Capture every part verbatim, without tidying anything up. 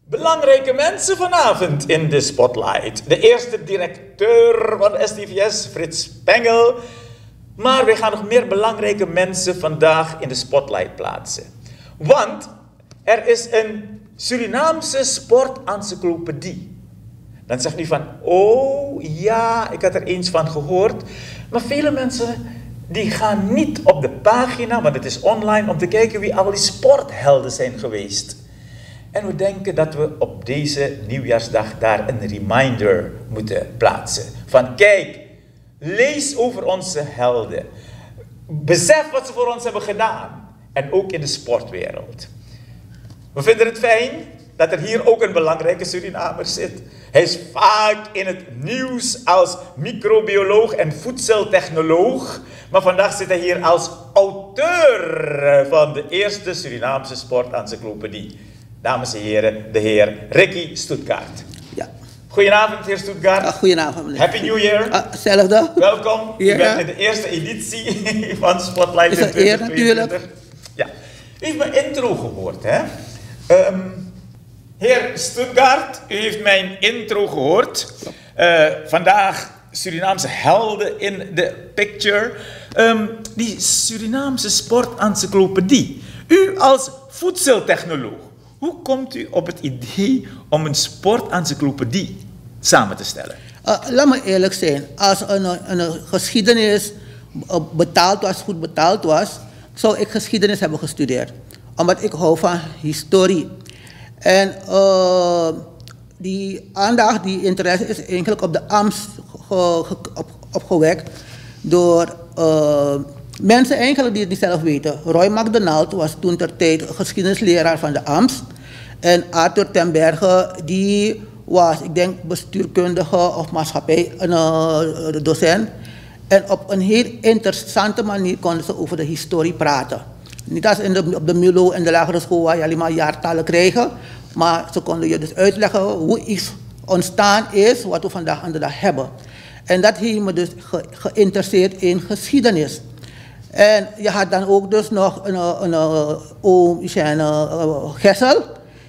Belangrijke mensen vanavond in de spotlight. De eerste directeur van de S T V S, Frits Spengel. Maar we gaan nog meer belangrijke mensen vandaag in de spotlight plaatsen. Want er is een Surinaamse sportencyclopedie. Dan zegt u van, oh ja, ik had er eens van gehoord. Maar vele mensen die gaan niet op de pagina, want het is online, om te kijken wie al die sporthelden zijn geweest. En we denken dat we op deze nieuwjaarsdag daar een reminder moeten plaatsen. Van kijk, lees over onze helden. Besef wat ze voor ons hebben gedaan. En ook in de sportwereld. We vinden het fijn dat er hier ook een belangrijke Surinamer zit. Hij is vaak in het nieuws als microbioloog en voedseltechnoloog. Maar vandaag zit hij hier als auteur van de eerste Surinaamse sportencyclopedie. Dames en heren, de heer Ricky Stuttgart. Ja. Goedenavond, heer Stuttgart. Ah, goedenavond, meneer. Happy New Year. Ah, hetzelfde. Welkom. Ja. U bent in de eerste editie van Spotlight Is dat in eer, natuurlijk. Ja. U heeft mijn intro gehoord, hè? Um, heer Stuttgart, u heeft mijn intro gehoord. Uh, vandaag Surinaamse helden in de picture. Um, die Surinaamse sportencyclopedie. U als voedseltechnoloog. Hoe komt u op het idee om een sportencyclopedie samen te stellen? Uh, laat me eerlijk zijn. Als een, een, een geschiedenis betaald was, goed betaald was, zou ik geschiedenis hebben gestudeerd. Omdat ik hou van historie. En uh, die aandacht, die interesse is eigenlijk op de Amst ge, ge, op, opgewekt door uh, mensen eigenlijk die het zelf weten. Roy McDonald was toen ter tijd geschiedenisleraar van de Amst. En Arthur ten Berge, die was, ik denk, bestuurkundige of maatschappij, een uh, docent. En op een heel interessante manier konden ze over de historie praten. Niet als in de, op de Milo en de lagere school waar je alleen maar jaartallen krijgt. Maar ze konden je dus uitleggen hoe iets ontstaan is wat we vandaag aan de dag hebben. En dat heeft me dus ge, geïnteresseerd in geschiedenis. En je had dan ook dus nog een, een, een oom uh, Gessel,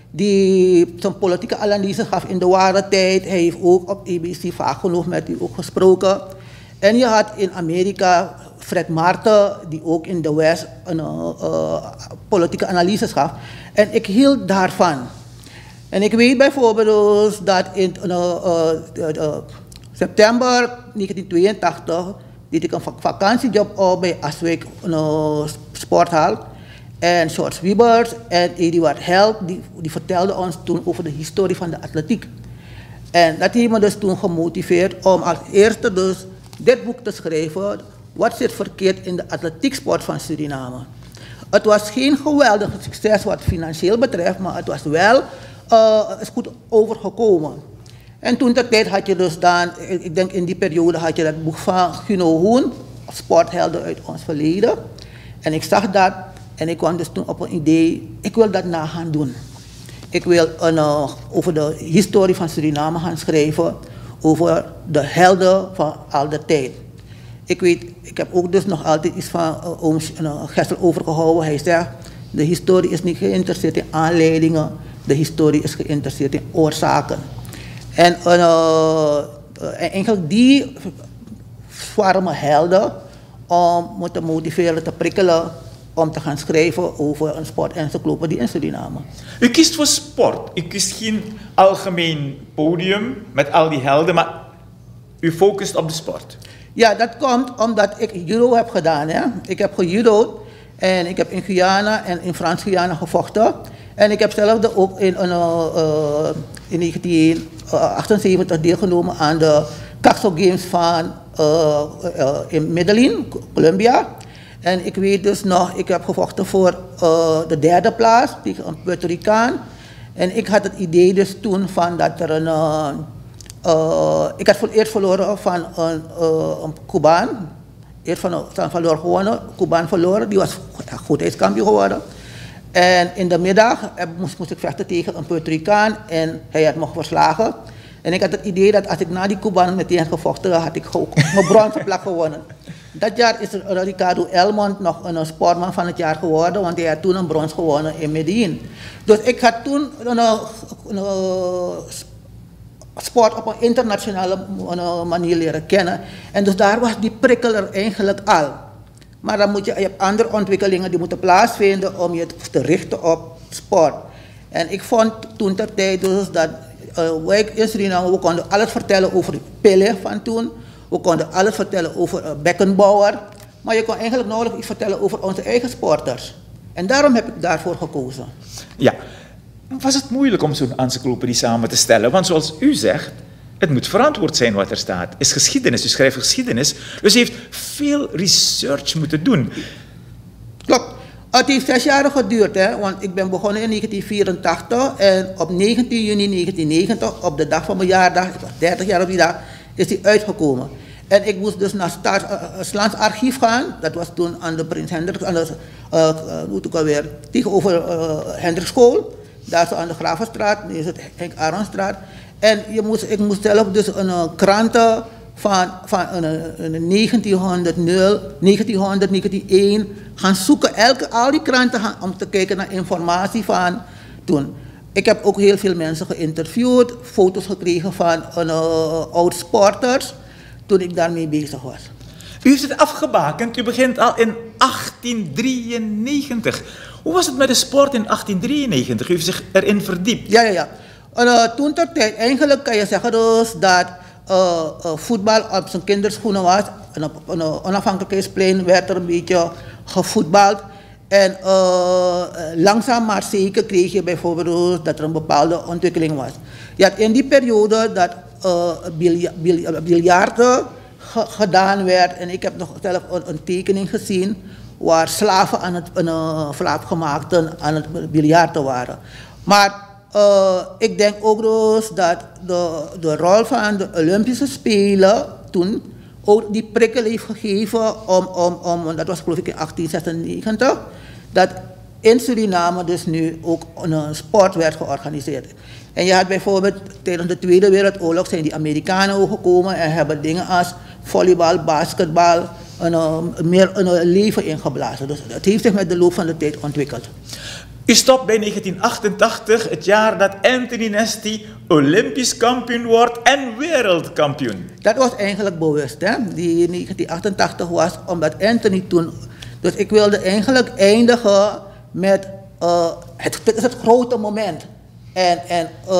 die zijn politieke analyse gaf in de ware tijd. Hij heeft ook op A B C vaak genoeg met u ook gesproken. En je had in Amerika Fred Marten, die ook in de West een uh, uh, politieke analyse gaf. En ik hield daarvan. En ik weet bijvoorbeeld dat in uh, uh, uh, uh, september negentien tweeëntachtig deed ik een vakantiejob op bij Aswijk, een uh, sporthal. En George Wiebers en Eduard Held, die, die vertelden ons toen over de historie van de atletiek. En dat heeft me dus toen gemotiveerd om als eerste dus dit boek te schrijven. Wat zit verkeerd in de atletieksport van Suriname? Het was geen geweldig succes wat financieel betreft, maar het was wel uh, is goed overgekomen. En toen ter tijd had je dus dan, ik denk in die periode had je dat boek van Guno Hoen, Sporthelden uit ons verleden. En ik zag dat en ik kwam dus toen op een idee, ik wil dat na gaan doen. Ik wil een, uh, over de historie van Suriname gaan schrijven, over de helden van al de tijd. Ik weet, ik heb ook dus nog altijd iets van uh, oom uh, Gessel overgehouden. Hij zegt, de historie is niet geïnteresseerd in aanleidingen, de historie is geïnteresseerd in oorzaken. En uh, uh, eigenlijk die waren mijn helden om me te motiveren, te prikkelen, om te gaan schrijven over een sportencyclopedie in Suriname. U kiest voor sport. U kiest geen algemeen podium met al die helden, maar u focust op de sport. Ja, dat komt omdat ik judo heb gedaan. Hè. Ik heb gejudo'd en ik heb in Guyana en in Frans-Guyana gevochten. En ik heb zelf ook in, in, uh, in negentien achtenzeventig deelgenomen aan de Caxo Games van uh, uh, in Medellin, Colombia. En ik weet dus nog, ik heb gevochten voor uh, de derde plaats tegen een Puerto Ricaan. En ik had het idee dus toen van dat er een... Uh, uh, ik had voor eerst verloren van een, uh, een Cubaan. Eerst van een verloren gewonnen, een Cubaan verloren. Die was goedheidskampioen geworden. En in de middag moest, moest ik vechten tegen een Puerto Ricaan en hij had me verslagen. En ik had het idee dat als ik na die Cubaan meteen had gevochten, had ik ook mijn bronzen plak gewonnen. Dat jaar is Ricardo Elmond nog een sportman van het jaar geworden, want hij had toen een brons gewonnen in Medellin. Dus ik had toen een, uh, sport op een internationale uh, manier leren kennen. En dus daar was die prikkel er eigenlijk al. Maar dan moet je, je hebt andere ontwikkelingen die moeten plaatsvinden om je te richten op sport. En ik vond toen ter tijd dus dat uh, wij in Suriname, we konden alles vertellen over Pelé van toen. We konden alles vertellen over uh, Beckenbauer. Maar je kon eigenlijk nauwelijks iets vertellen over onze eigen sporters. En daarom heb ik daarvoor gekozen. Ja, was het moeilijk om zo'n encyclopedie samen te stellen? Want zoals u zegt, het moet verantwoord zijn wat er staat. Het is geschiedenis, u schrijft geschiedenis. Dus u heeft veel research moeten doen. Klopt. Het heeft zes jaar geduurd, hè, want ik ben begonnen in negentien vierentachtig en op negentien juni negentien negentig, op de dag van mijn jaardag, ik was dertig jaar op die dag, is die uitgekomen. En ik moest dus naar het uh, archief gaan, dat was toen aan de Prins Hendrik, aan de, uh, uh, hoe ik alweer, tegenover uh, Hendrikschool, daar zo aan de Gravenstraat, nu is het Henk Aronstraat. En je moest, ik moest zelf dus een uh, kranten van, van uh, negentienhonderd, negentienhonderd, negentienhonderdéén gaan zoeken, elke, al die kranten gaan, om te kijken naar informatie van toen. Ik heb ook heel veel mensen geïnterviewd, foto's gekregen van uh, oud-sporters, toen ik daarmee bezig was. U heeft het afgebakend, u begint al in achttien drieënnegentig. Hoe was het met de sport in achttien drieënnegentig? U heeft zich erin verdiept. Ja, ja, ja. Uh, toen ter tijd, eigenlijk kan je zeggen dus dat uh, uh, voetbal op zijn kinderschoenen was. En op een onafhankelijkheidsplein werd er een beetje gevoetbald. En uh, langzaam maar zeker kreeg je bijvoorbeeld dat er een bepaalde ontwikkeling was. Je had in die periode dat uh, bilja bilja biljarten ge gedaan werd. En ik heb nog zelf een, een tekening gezien waar slaven aan het, uh, slaafgemaakten aan het biljarten waren. Maar uh, ik denk ook dus dat de, de rol van de Olympische Spelen toen ook die prikkel heeft gegeven om, om, om, dat was geloof ik in achttien zesennegentig, dat in Suriname dus nu ook een sport werd georganiseerd. En je had bijvoorbeeld tijdens de Tweede Wereldoorlog zijn die Amerikanen ook gekomen en hebben dingen als volleybal, basketbal, een, een, meer een leven ingeblazen. Dus het heeft zich met de loop van de tijd ontwikkeld. U stopt bij negentien achtentachtig, het jaar dat Anthony Nesty Olympisch kampioen wordt en wereldkampioen. Dat was eigenlijk bewust, hè? Die negentien achtentachtig was omdat Anthony toen. Dus ik wilde eigenlijk eindigen met uh, het, het is het grote moment. En, en uh,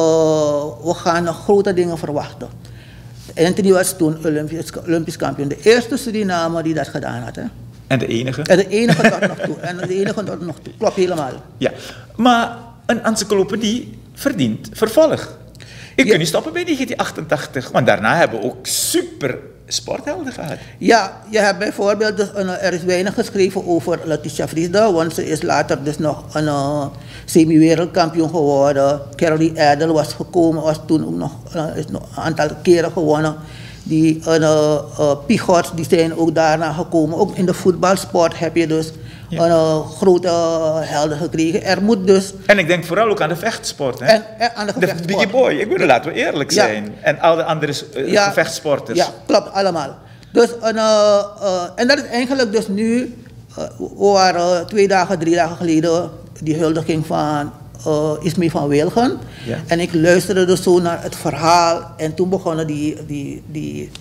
we gaan nog grote dingen verwachten. Anthony was toen Olympisch, Olympisch kampioen. De eerste Surinamer die dat gedaan had. Hè? En de enige? En de enige tot nog toe. En de enige tot nog toe. Klopt helemaal. Ja, maar een encyclopedie verdient vervolg. U ja. kunt niet stoppen bij negentien achtentachtig, want daarna hebben we ook super sporthelden gehad. Ja, je hebt bijvoorbeeld, dus een, er is weinig geschreven over Letitia Vriesda, want ze is later dus nog een uh, semi-wereldkampioen geworden. Caroline Adel was gekomen, was toen ook nog, uh, is nog een aantal keren gewonnen. Die uh, uh, Pigots, die zijn ook daarna gekomen. Ook in de voetbalsport heb je dus ja. een uh, grote uh, helden gekregen. Er moet dus... En ik denk vooral ook aan de vechtsport. Hè? En, en aan de gevechtsport. De Biggie Boy, ik bedoel, laten we eerlijk zijn. Ja. En al de andere uh, ja. gevechtsporters. Ja, klopt, allemaal. Dus, uh, uh, en dat is eigenlijk dus nu, uh, we waren twee dagen, drie dagen geleden, die huldiging van uh, Ismee van Wilgen. Ja. En ik luisterde dus zo naar het verhaal en toen begonnen die, die, die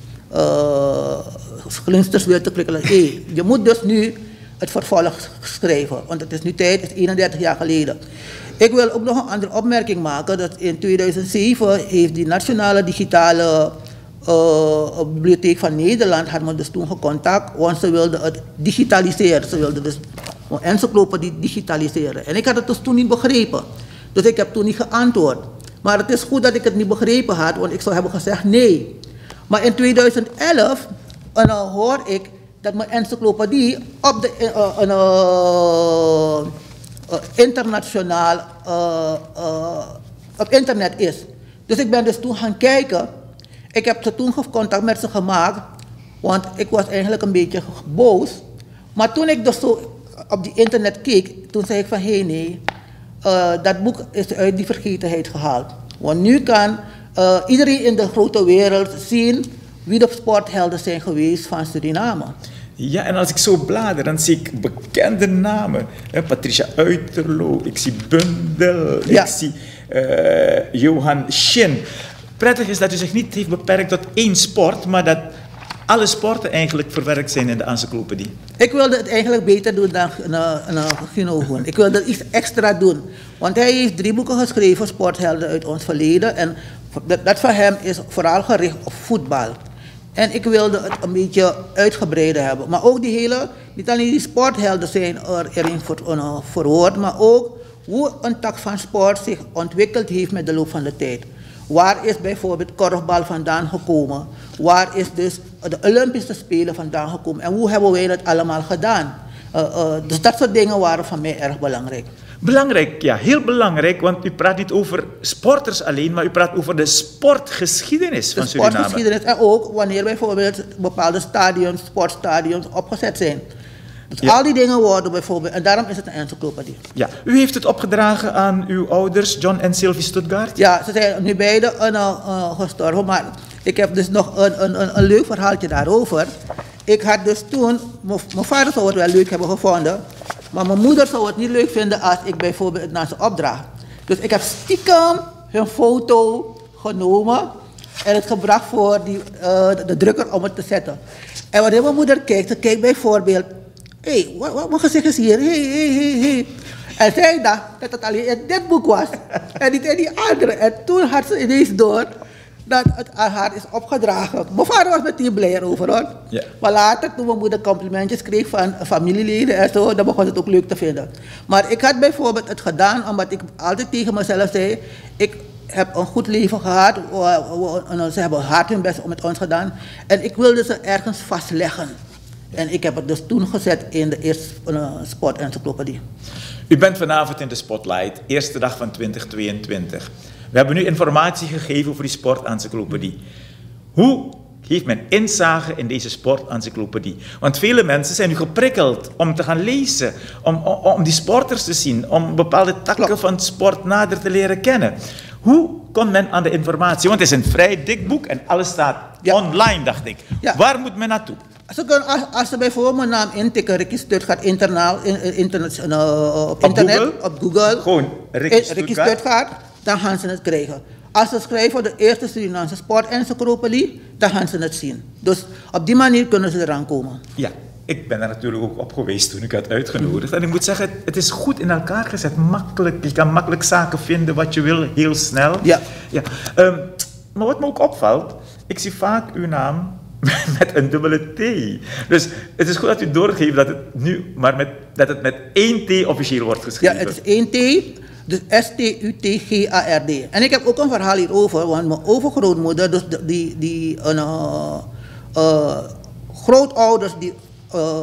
uh, glinsters weer te klikken. Hey, je moet dus nu het vervolg schrijven, want het is nu tijd, het is eenendertig jaar geleden. Ik wil ook nog een andere opmerking maken, dat in tweeduizend zeven heeft die Nationale Digitale uh, Bibliotheek van Nederland, had me dus toen gecontact, want ze wilden het digitaliseren, ze wilden dus een encyclopedie digitaliseren. En ik had het dus toen niet begrepen, dus ik heb toen niet geantwoord. Maar het is goed dat ik het niet begrepen had, want ik zou hebben gezegd nee. Maar in tweeduizend elf uh, hoor ik dat mijn encyclopedie op de uh, uh, uh, uh, internationaal uh, uh, op internet is. Dus ik ben dus toen gaan kijken. Ik heb ze toen contact met ze gemaakt, want ik was eigenlijk een beetje boos. Maar toen ik dus zo op die internet keek, toen zei ik van hé hey, nee, uh, dat boek is uit die vergetenheid gehaald. Want nu kan uh, iedereen in de grote wereld zien wie de sporthelden zijn geweest van Suriname. Ja, en als ik zo blader, dan zie ik bekende namen. Patricia Uiterlo, ik zie Bundel, ja. ik zie uh, Johan Shin. Prettig is dat u zich niet heeft beperkt tot één sport, maar dat alle sporten eigenlijk verwerkt zijn in de encyclopedie. Ik wilde het eigenlijk beter doen dan Gino Hoen. Ik wilde iets extra doen. Want hij heeft drie boeken geschreven, sporthelden uit ons verleden. En dat, dat van hem is vooral gericht op voetbal. En ik wilde het een beetje uitgebreider hebben. Maar ook die hele, niet alleen die sporthelden zijn er erin verwoord, maar ook hoe een tak van sport zich ontwikkeld heeft met de loop van de tijd. Waar is bijvoorbeeld korfbal vandaan gekomen? Waar is dus de Olympische Spelen vandaan gekomen? En hoe hebben wij dat allemaal gedaan? Uh, uh, dus dat soort dingen waren van mij erg belangrijk. Belangrijk, ja, heel belangrijk, want u praat niet over sporters alleen, maar u praat over de sportgeschiedenis van Suriname. De sportgeschiedenis en ook wanneer bijvoorbeeld bepaalde stadions, sportstadions opgezet zijn. Dus ja. Al die dingen worden bijvoorbeeld, en daarom is het een encyclopedie. Ja, u heeft het opgedragen aan uw ouders, John en Sylvie Stuttgart? Ja, ze zijn nu beide uh, uh, gestorven, maar ik heb dus nog een, een, een, een leuk verhaaltje daarover. Ik had dus toen, mijn vader zou het wel leuk hebben gevonden, maar mijn moeder zou het niet leuk vinden als ik bijvoorbeeld het naar ze opdraag. Dus ik heb stiekem hun foto genomen en het gebracht voor die, uh, de, de drukker om het te zetten. En wanneer mijn moeder kijkt, ze kijkt bijvoorbeeld, hé, hey, wat, wat, wat gezicht is hier? Hé, hé, hé, hé. En zij dacht dat het alleen in dit boek was en niet in die andere. En toen had ze ineens door dat het aan haar is opgedragen. Mijn vader was meteen blij erover, hoor. Yeah. Maar later, toen mijn moeder complimentjes kreeg van familieleden en zo, dan begon ze het ook leuk te vinden. Maar ik had bijvoorbeeld het gedaan omdat ik altijd tegen mezelf zei, ik heb een goed leven gehad, ze hebben hard hun best met ons gedaan en ik wilde ze ergens vastleggen. En ik heb het dus toen gezet in de eerste uh, sportencyclopedie. U bent vanavond in de spotlight, eerste dag van twintig tweeëntwintig. We hebben nu informatie gegeven over die sportencyclopedie. Hoe heeft men inzage in deze sportencyclopedie? Want vele mensen zijn nu geprikkeld om te gaan lezen, om, om, om die sporters te zien, om bepaalde takken Klopt. van sport nader te leren kennen. Hoe komt men aan de informatie? Want het is een vrij dik boek en alles staat ja. online, dacht ik. Ja. Waar moet men naartoe? Ze kunnen, als, als ze bijvoorbeeld mijn naam intikken, Ricky Stuttgart internaal, in, internet, uh, op, op internet, Google? op Google, Gewoon Ricky Stuttgart. Stuttgart, dan gaan ze het krijgen. Als ze schrijven de eerste Surinaamse sportencyclopedie, dan gaan ze het zien. Dus op die manier kunnen ze eraan komen. Ja, ik ben er natuurlijk ook op geweest toen ik had uitgenodigd. En ik moet zeggen, het is goed in elkaar gezet, makkelijk. Je kan makkelijk zaken vinden wat je wil, heel snel. Ja. ja. Um, maar wat me ook opvalt, ik zie vaak uw naam met een dubbele T. Dus het is goed dat u doorgeeft dat het nu maar met, dat het met één T officieel wordt geschreven. Ja, het is één T, dus S T U T G A R D. En ik heb ook een verhaal hierover, want mijn overgrootmoeder, dus die, die uh, uh, grootouders die uh,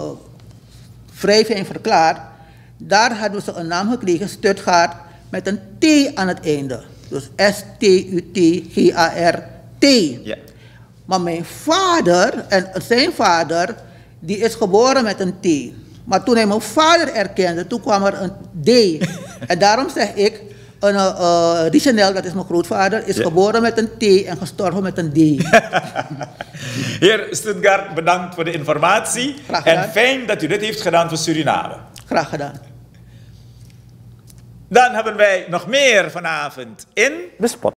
vrij zijn verklaard, daar hadden ze een naam gekregen, Stuttgart, met een T aan het einde. Dus S T U T G A R T. Ja. Maar mijn vader en zijn vader, die is geboren met een T. Maar toen hij mijn vader erkende, toen kwam er een D. En daarom zeg ik, een, uh, Richenel, dat is mijn grootvader, is ja. geboren met een T en gestorven met een D. Heer Stuttgart, bedankt voor de informatie. En fijn dat u dit heeft gedaan voor Suriname. Graag gedaan. Dan hebben wij nog meer vanavond in de spot.